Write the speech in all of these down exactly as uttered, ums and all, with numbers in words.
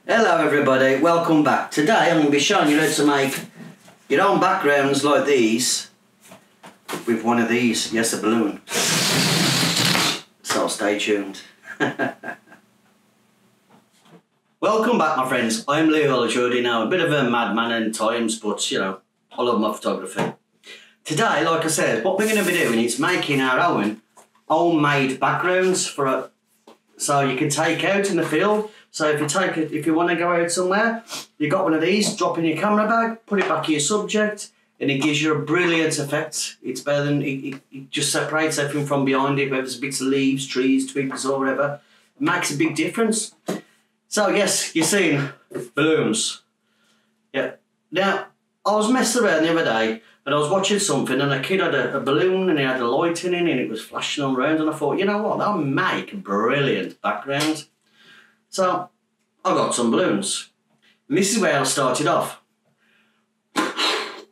Hello everybody, welcome back. Today I'm going to be showing you how to make your own backgrounds like these with one of these, yes, a balloon. So stay tuned. Welcome back my friends, I'm Leo Olajudi. Now a bit of a madman in times, but you know, I love my photography. Today, like I said, what we're going to be doing is making our own homemade backgrounds for a, so you can take out in the field. So if you take it, if you want to go out somewhere, you got one of these, drop in your camera bag, put it back in your subject, and it gives you a brilliant effect. It's better than, it, it, it just separates everything from behind it, whether it's bits of leaves, trees, twigs or whatever. It makes a big difference. So yes, you're seeing balloons. Yeah. Now, I was messing around the other day, and I was watching something, and a kid had a, a balloon, and he had a light in it, and it was flashing all around, and I thought, you know what, that'll make a brilliant background. So, I got some balloons. And this is where I started off. I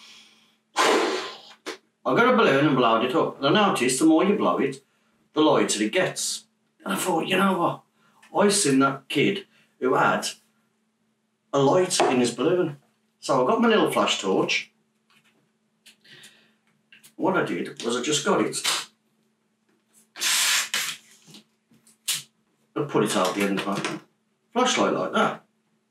got a balloon and blowed it up. And I noticed the more you blow it, the lighter it gets. And I thought, you know what? I seen that kid who had a light in his balloon. So I got my little flash torch. What I did was I just got it. I put it out the end of my flashlight like that.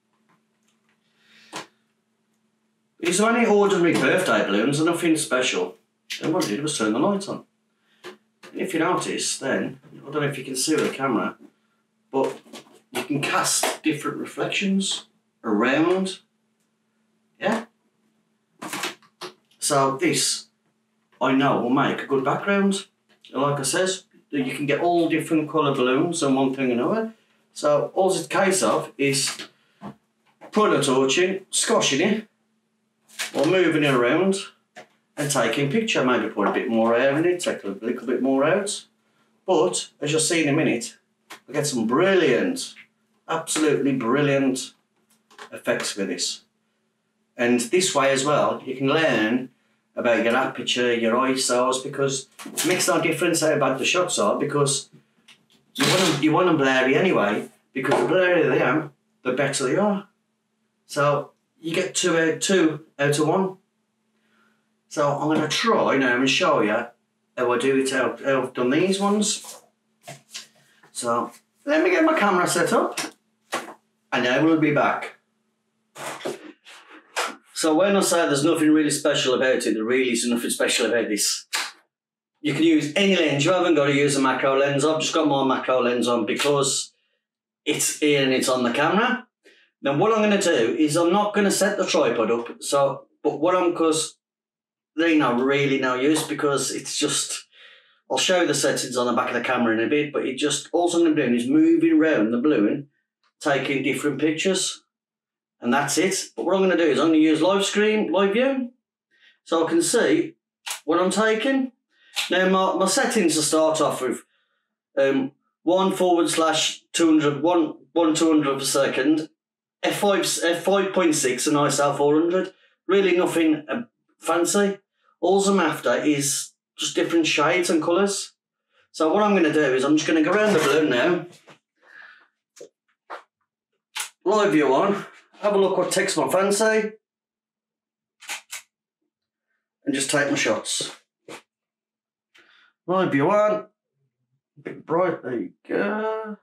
It's only ordinary birthday balloons and nothing special. And what I did was turn the light on. And if you notice then, I don't know if you can see with the camera, but you can cast different reflections around. Yeah? So this, I know, will make a good background. Like I says, you can get all different colour balloons and one thing and another. So all it's a case of is putting a torch in, squashing it, or moving it around and taking a picture. Maybe put a bit more air in it, take a little bit more out. But as you'll see in a minute, I get some brilliant, absolutely brilliant effects with this. And this way as well, you can learn about your aperture, your I S Os, because it makes no difference how bad the shots are, because you want them, you want them blurry anyway, because the blurrier they are, the better they are. So you get two out, two out of one. So I'm going to try now and show you how I do it, how, how I've done these ones. So let me get my camera set up, and I will be back. So when I say there's nothing really special about it, there really is nothing special about this. You can use any lens. You haven't got to use a macro lens. I've just got my macro lens on because it's here and it's on the camera. Now what I'm going to do is I'm not going to set the tripod up. So, but what I'm, because they not really no use, because it's just, I'll show you the settings on the back of the camera in a bit, but it just, all I'm going to be doing is moving around the balloon, taking different pictures. And that's it. But what I'm going to do is I'm going to use live screen, live view, so I can see what I'm taking. Now my, my settings to start off with, um, one forward slash two hundred, one, one two hundred per second, F five, F five point six and I S O four hundred. Really nothing uh, fancy. All I'm after is just different shades and colours. So what I'm going to do is I'm just going to go around the balloon now. Live view on. Have a look what takes my fancy, and just take my shots. Live view on, a bit bright, there you go.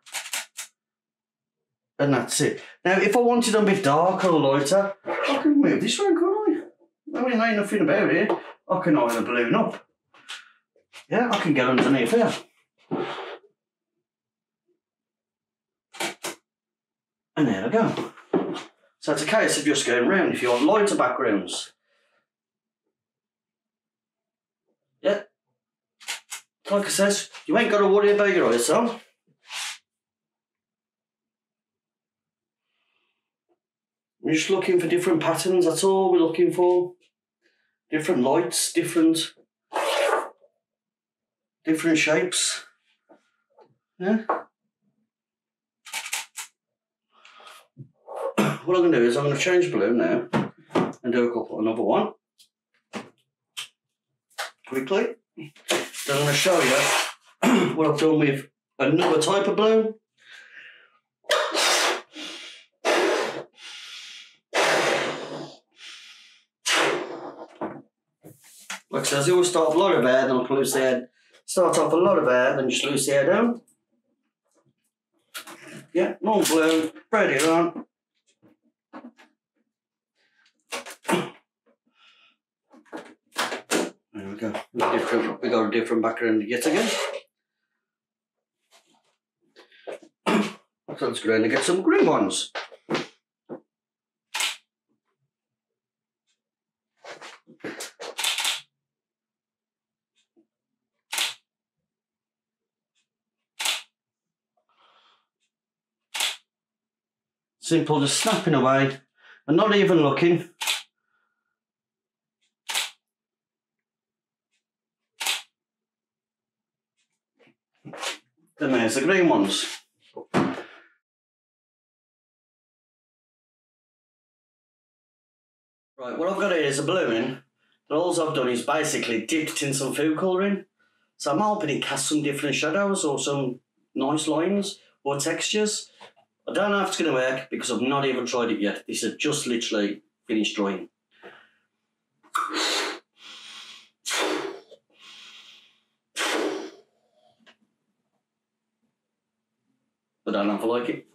And that's it. Now, if I wanted them a bit darker or lighter, I can move this one, can't I? I mean, there ain't nothing about it. I can line the balloon up. Yeah, I can get underneath here. And there I go. So it's a case of just going round if you want lighter backgrounds. Yeah. Like I says, you ain't got to worry about your I S O. We're just looking for different patterns, that's all we're looking for. Different lights, different different shapes. Yeah. What I'm going to do is I'm going to change balloon now and do a couple, another one quickly. Then I'm going to show you what I've done with another type of balloon. because you always start off a lot of air, then I can loose the air. Start off a lot of air, then just loose the air down. Yeah, long balloon, spread it on. There we go. Different, we got a different background yet again. So let's go down and get some green ones. Simple, just snapping away and not even looking. Then there's the green ones. Right, what I've got here is a balloon. But all I've done is basically dipped in some food colouring. So I'm hoping it casts some different shadows or some nice lines or textures. I don't know if it's going to work because I've not even tried it yet. This is just literally finished drawing. I don't know if I like it.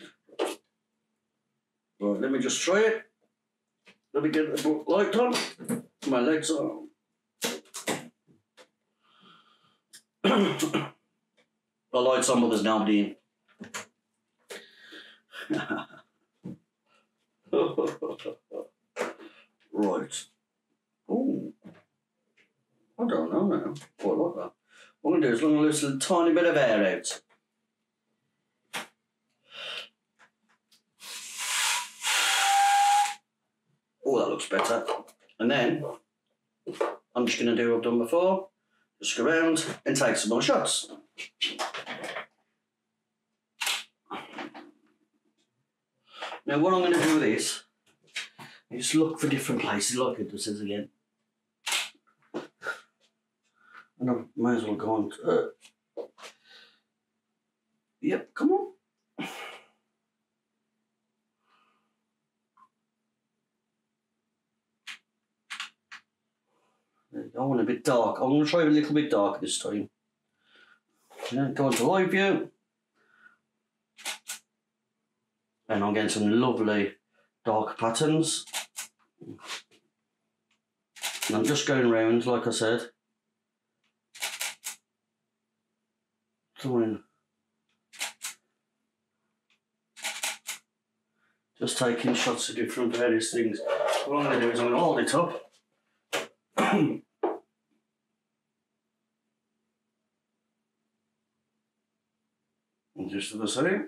Right, let me just try it. Let me get the light on. My legs on. The light's on, but there's nobody in. Right. Oh, I don't know now. Quite like that. What I'm going to do is I'm going to lose a tiny bit of air out. Oh, that looks better. And then I'm just going to do what I've done before. Just go around and take some more shots. Now what I'm going to do with this is just look for different places like it does again. And I may as well go on to... Uh, yep, come on. I want a bit dark. I'm going to try a little bit dark this time. Yeah, go into live view. And I'm getting some lovely dark patterns. And I'm just going round, like I said. Throwing. Just taking shots of different various things. What I'm going to do is I'm going to hold it up. And just the same.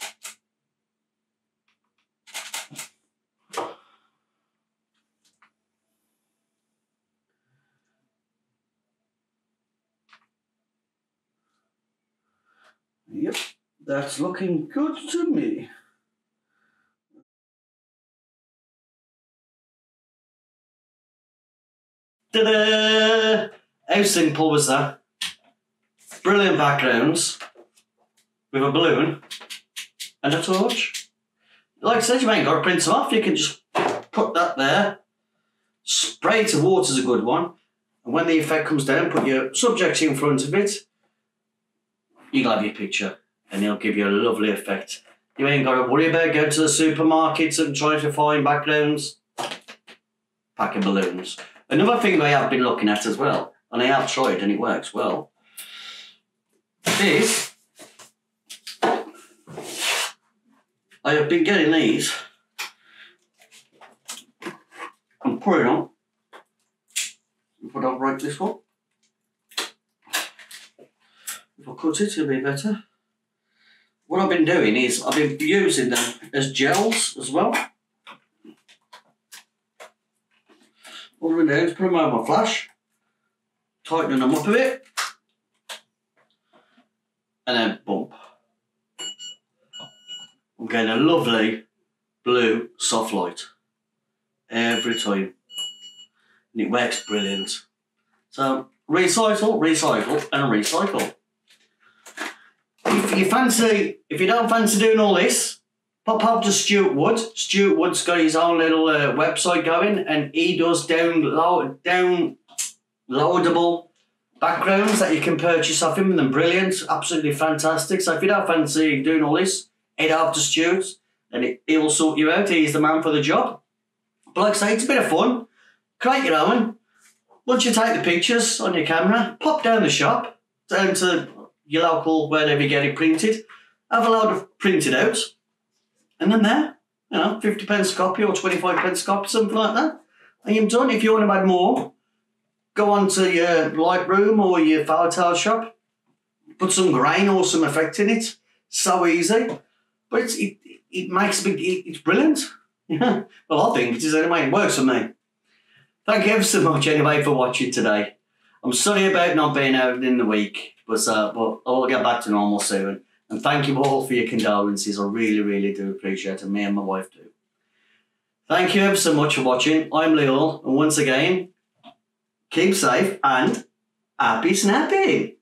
Yep, that's looking good to me. Ta-da! How simple was that? Brilliant backgrounds with a balloon and a torch. Like I said, you ain't got to print them off. You can just put that there. Spray to water's a good one. And when the effect comes down, put your subject in front of it. You'll have your picture and it'll give you a lovely effect. You ain't got to worry about going to the supermarkets and trying to find backgrounds. Pack of balloons. Another thing I have been looking at as well, and I have tried and it works well, is I have been getting these and putting on. If I don't break this one. If I cut it, it'll be better. What I've been doing is I've been using them as gels as well. What I'm going to do is put them over my flash, tightening them up a bit, and then bump. I'm getting a lovely blue soft light every time. And it works brilliant. So recycle, recycle, and recycle. If you fancy, if you don't fancy doing all this, pop up to Stuart Wood. Stuart Wood's got his own little uh, website going, and he does download, down, loadable backgrounds that you can purchase off him, and they're brilliant, absolutely fantastic. So if you don't fancy doing all this, head over to Stu's and it, he'll sort you out. He's the man for the job. But like I say, it's a bit of fun. Create your own. Once you take the pictures on your camera, pop down the shop, down to your local, wherever you get it printed, have a load of printed out, and then there, you know, fifty pence a copy or twenty-five pence a copy, something like that. And you're done. If you want to add more, go on to your Lightroom or your Photoshop shop, put some grain or some effect in it. So easy. But it's, it, it makes big, it, it's brilliant. Yeah. Well, I think it is anyway. It works for me. Thank you ever so much anyway for watching today. I'm sorry about not being out in the week, but, uh, but I'll get back to normal soon. And thank you all for your condolences. I really, really do appreciate it. Me and my wife do. Thank you ever so much for watching. I'm Leo, and once again, keep safe and happy snapping.